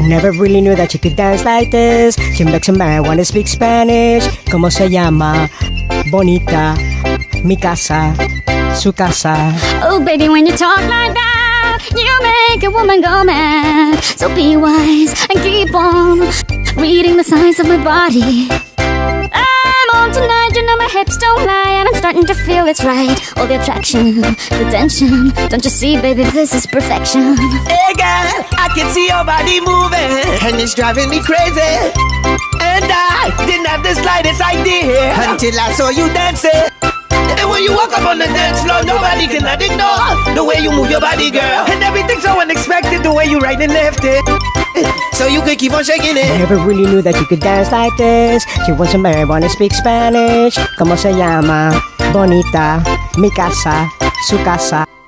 never really knew that you could dance like this. She makes a man wanna speak Spanish. ¿Cómo se llama? Bonita. Mi casa. Su casa. Oh, baby, when you talk like that, you make a woman go mad. So be wise and keep on reading the signs of my body. I'm on tonight, you know my hips don't lie, and I'm starting to feel it's right. All the attraction, the tension. Don't you see, baby, this is perfection. Hey girl, I can see your body moving, and it's driving me crazy. And I didn't have the slightest idea until I saw you dancing. And when you walk up on the dance floor, nobody can ignore the way you move your body, girl. And everything's so unexpected, the way you right and left it. So you could keep on shaking it. Never really knew that you could dance like this. She wants a man wanna speak Spanish. ¿Cómo se llama? Bonita. Mi casa. Su casa.